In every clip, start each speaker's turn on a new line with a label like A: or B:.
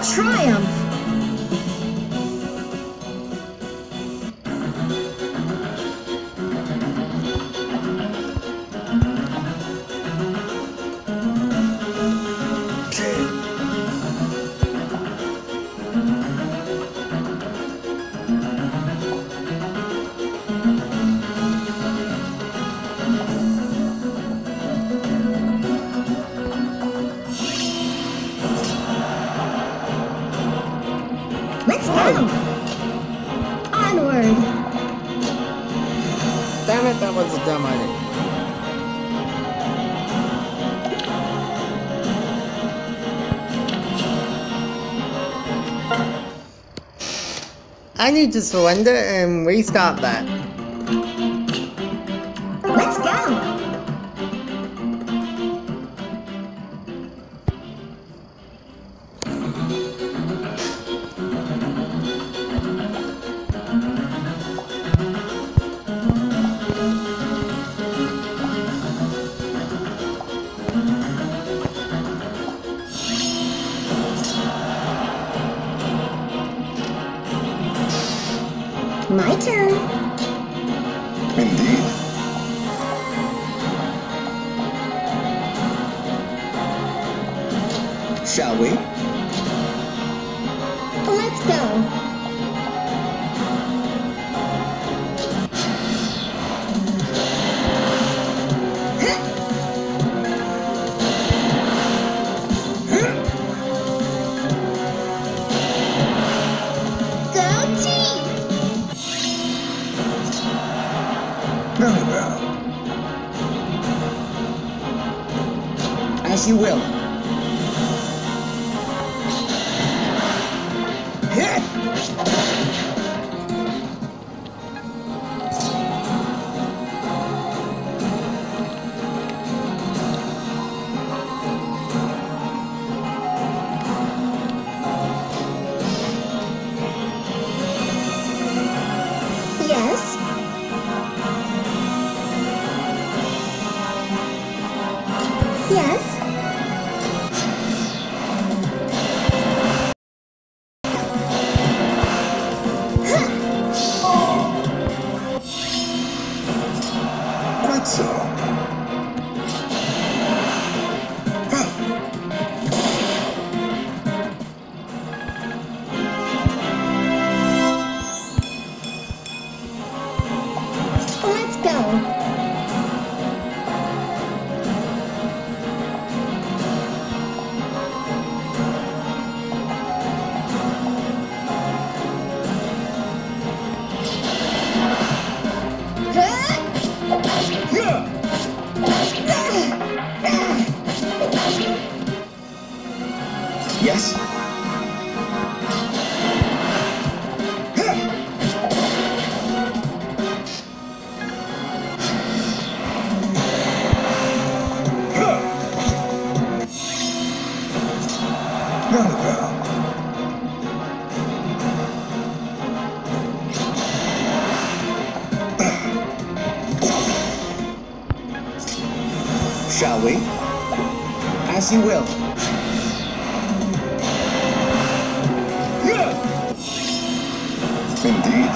A: Triumph! Let's go! Onward!
B: Damn it, that was a dumb idea. I need to surrender and restart that.
A: Let's go! My turn.
C: Indeed. Shall we?
A: Let's go. Go team!
C: Very well. As you will. Hit!
A: Yes? Yes?
C: Quite so. Huh.
A: Let's go.
C: Yes. Very well. Shall we? As you will. Indeed.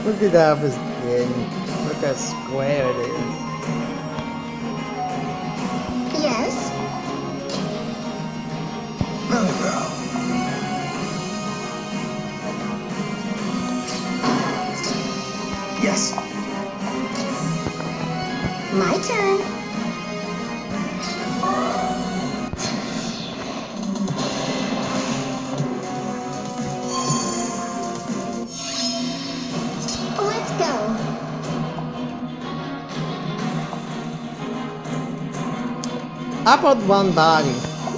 B: Look at that his skin. Look how square it is.
A: Yes.
C: Very well. Yes.
A: My turn. Let's go.
B: How about one body?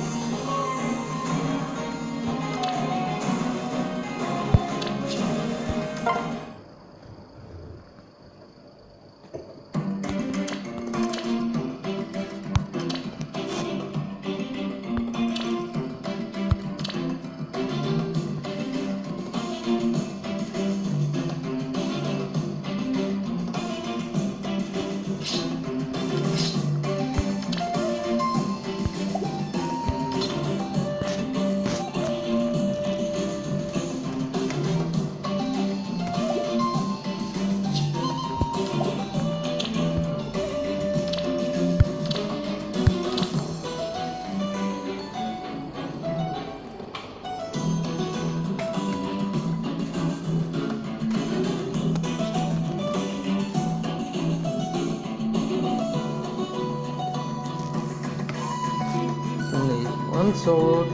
B: Only one sword,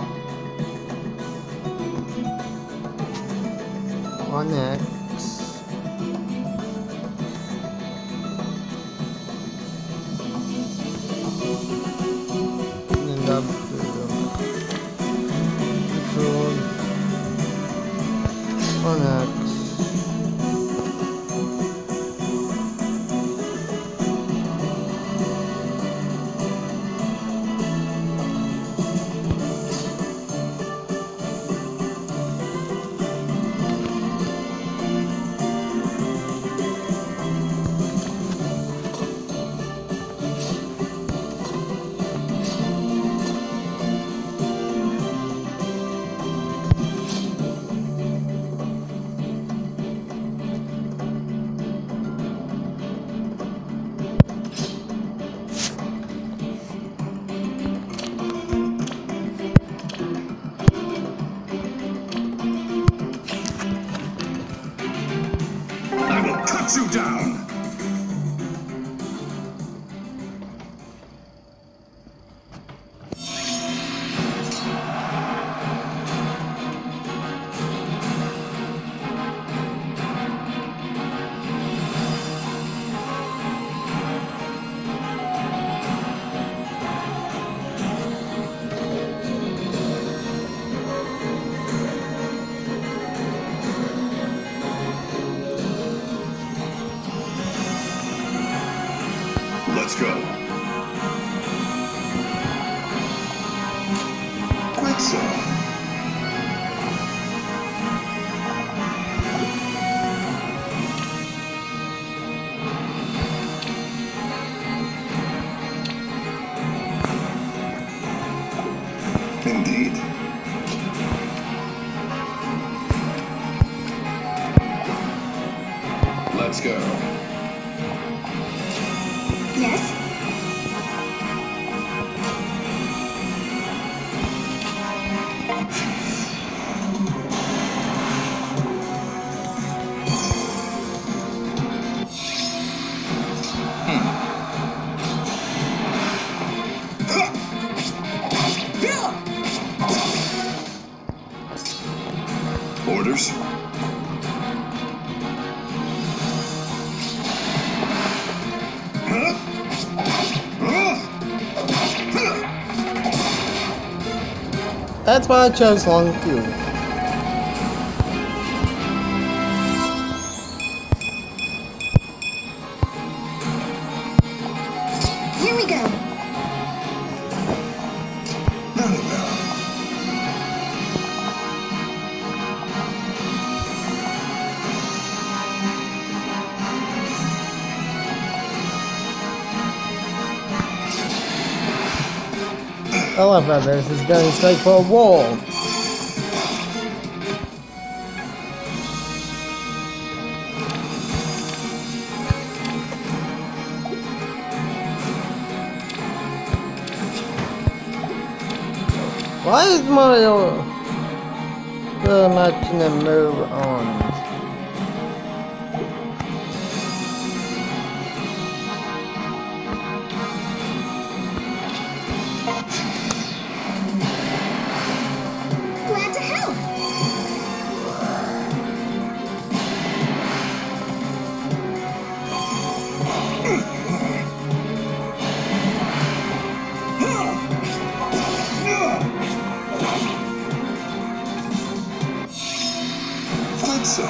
B: one axe, and that sword, one axe.
C: I will cut you down. Let's go. Quite so. Indeed. Let's go.
A: Yes.
C: Orders?
B: That's why I chose long fuel.
A: Here we go.
C: Very well.
B: Hello brothers is going straight for a wall. Why is Mario so much in the move on?
A: Glad to help.
C: Quite so.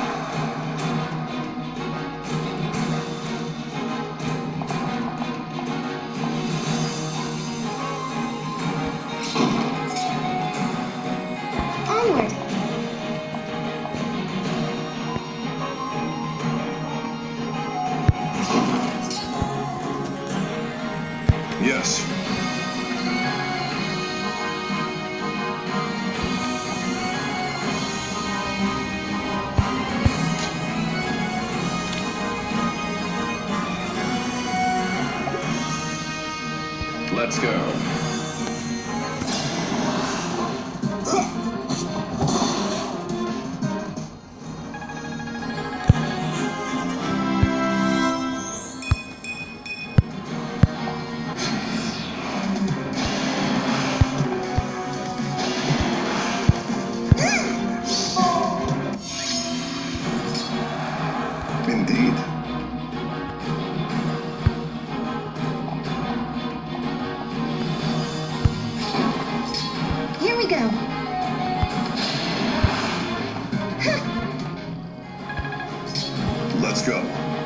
A: Onward.
C: Yes. Let's go. Indeed.
A: Here we go.
C: Let's go.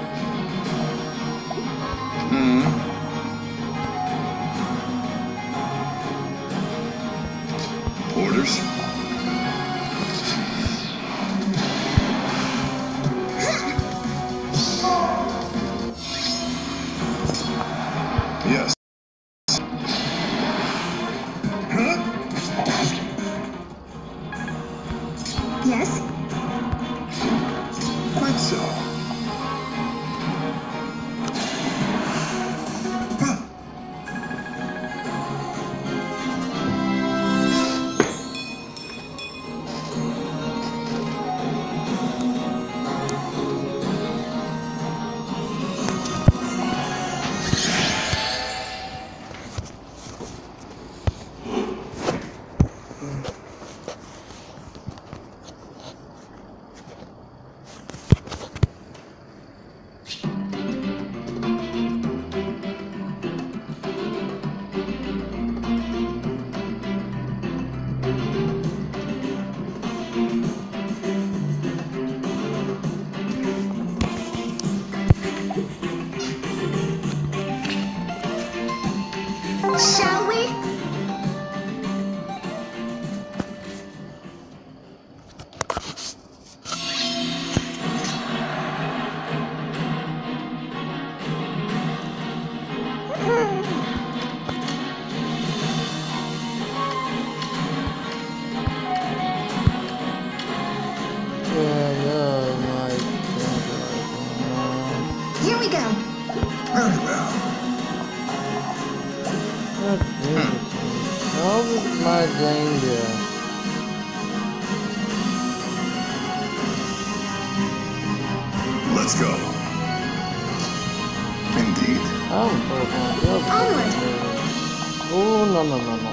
C: Orders? Yes.
A: Yes.
C: Quite so.
A: Shall we? Here we go.
C: Very well.
B: How is my danger?
C: Let's go. Indeed.
B: Oh,
A: Onward.
B: oh, no.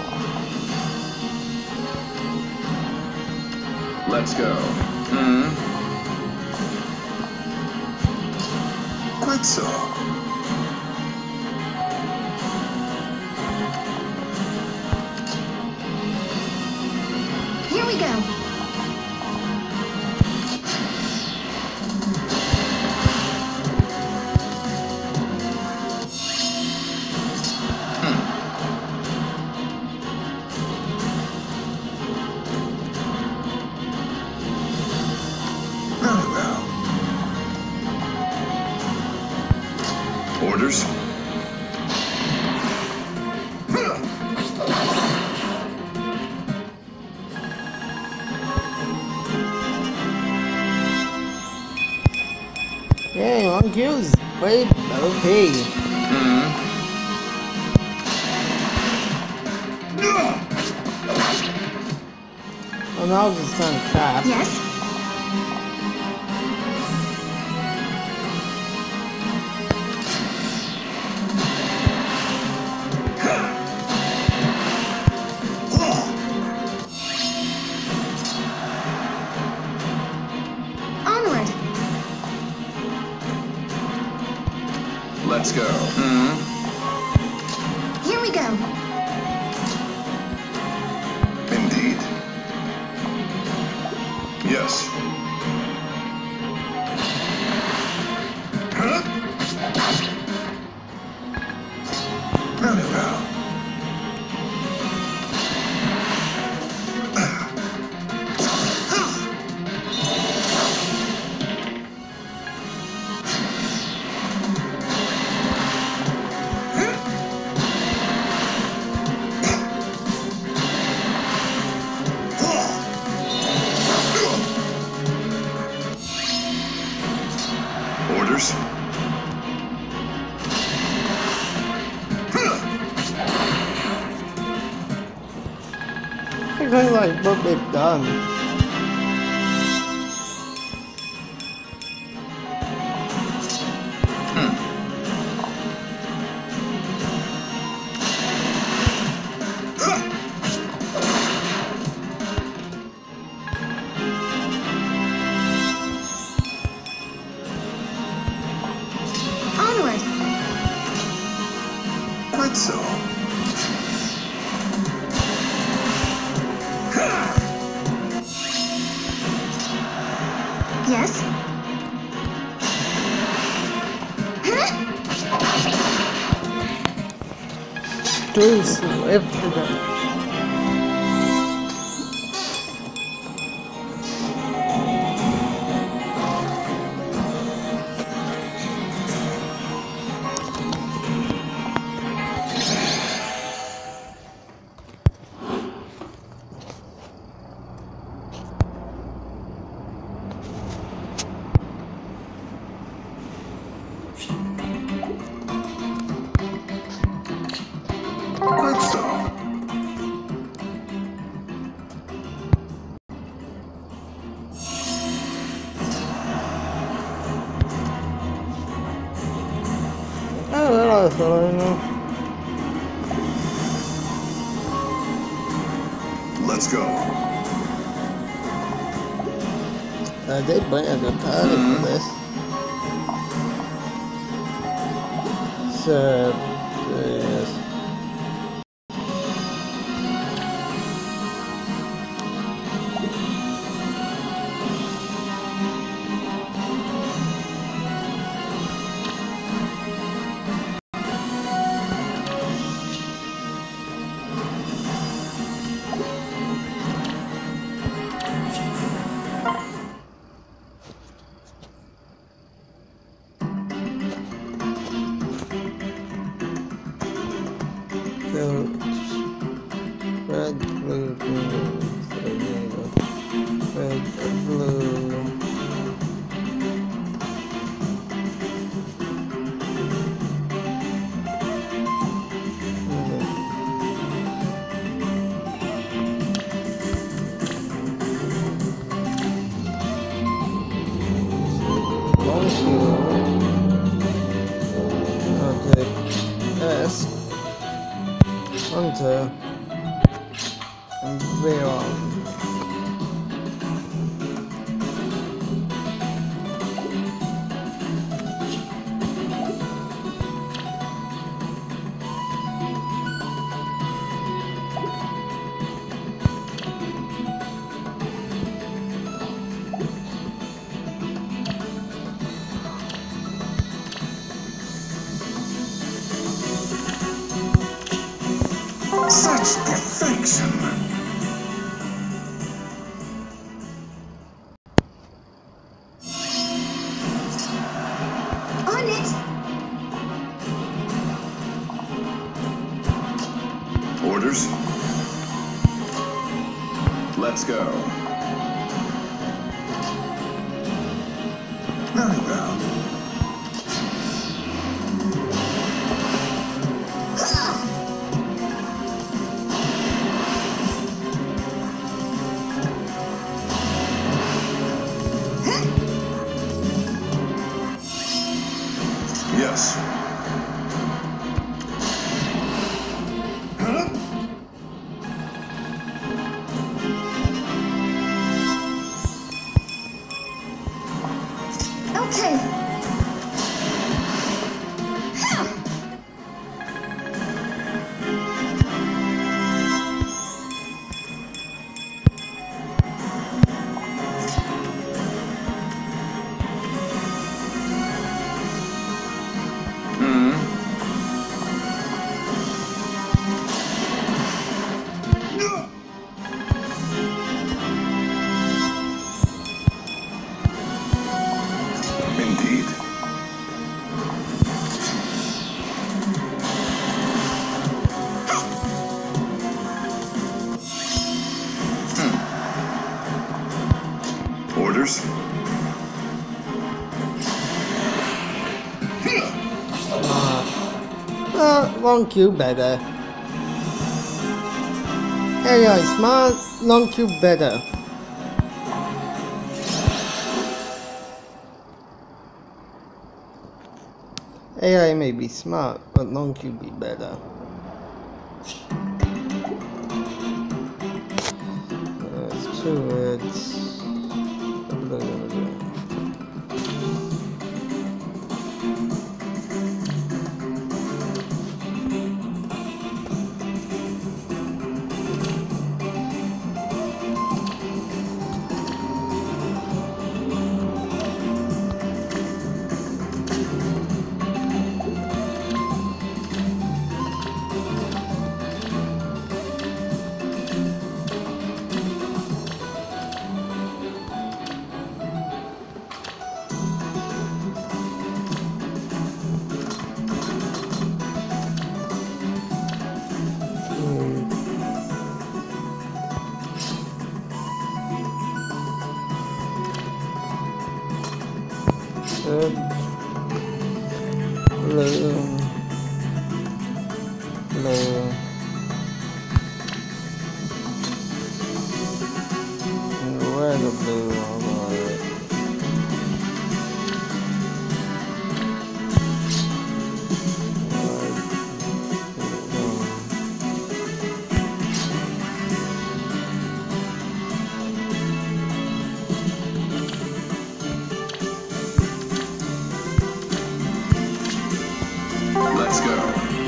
C: Let's go. Quite so.
A: Here we go.
C: Very well. Orders?
B: Yay, one kills. Wait, okay. And I was just gonna tap.
A: Yes. Onward.
C: Let's go.
A: Here we go.
C: Indeed. Yes. Huh? Very well. Orders?
B: I think like what they've done.
A: Onward.
C: Quite so.
A: Yes.
B: Too swift.
C: Quite so.
B: I don't know.
C: Let's go.
B: They bring a good time for this. So, yes. So, red, blue, green, so there you go. Red, blue. One shield. I'll take S. Hunter. And Veron.
C: Such perfection.
A: On it.
C: Orders? Let's go. Very well. Yes. Huh?
A: Okay.
C: Indeed. Orders?
B: Long Q better. AI smart, long Q better. AI may be smart, but long Q be better. It's 2 words. Blue. Where the blue?
C: Let's go.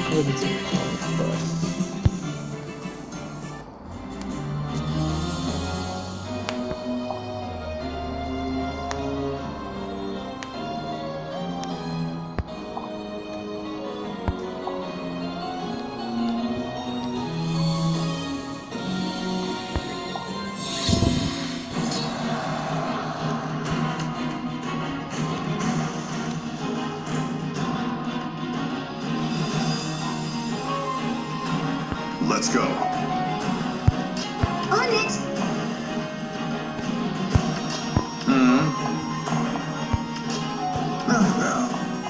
C: Let's go.
A: On it.
C: Now.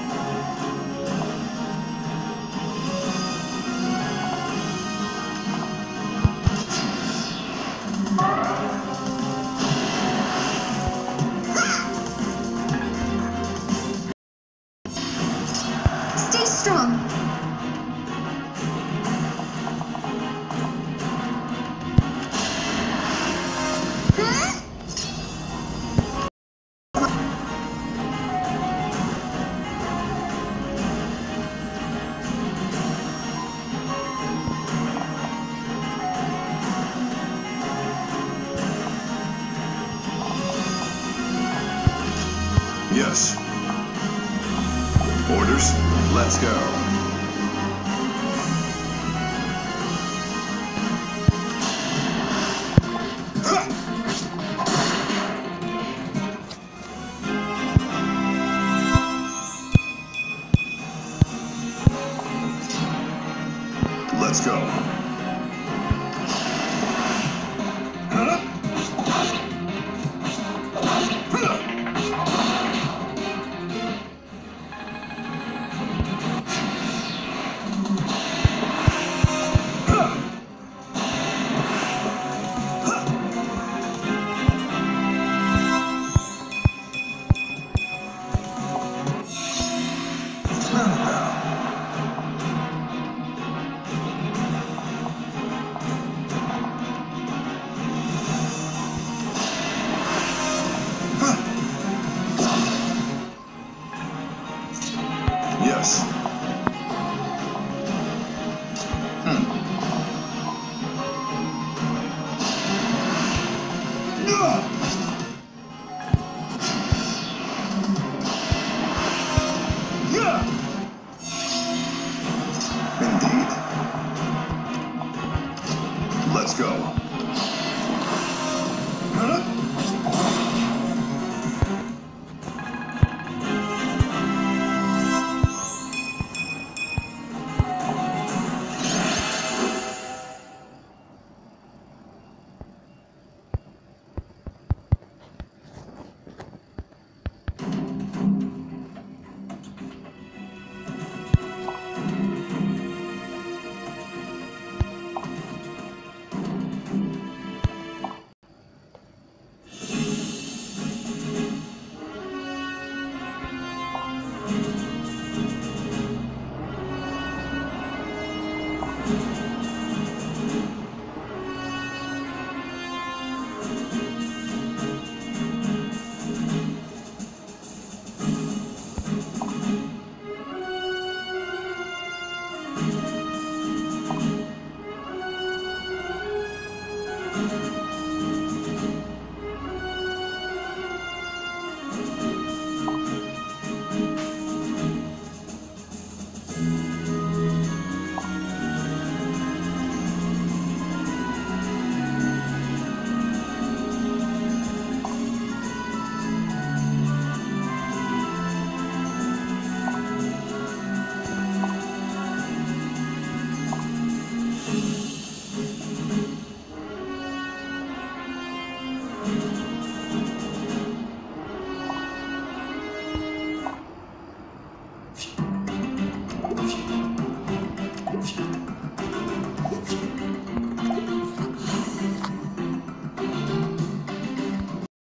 A: Stay strong. Huh?
C: Yes. Orders? Let's go. Let's go. Yes.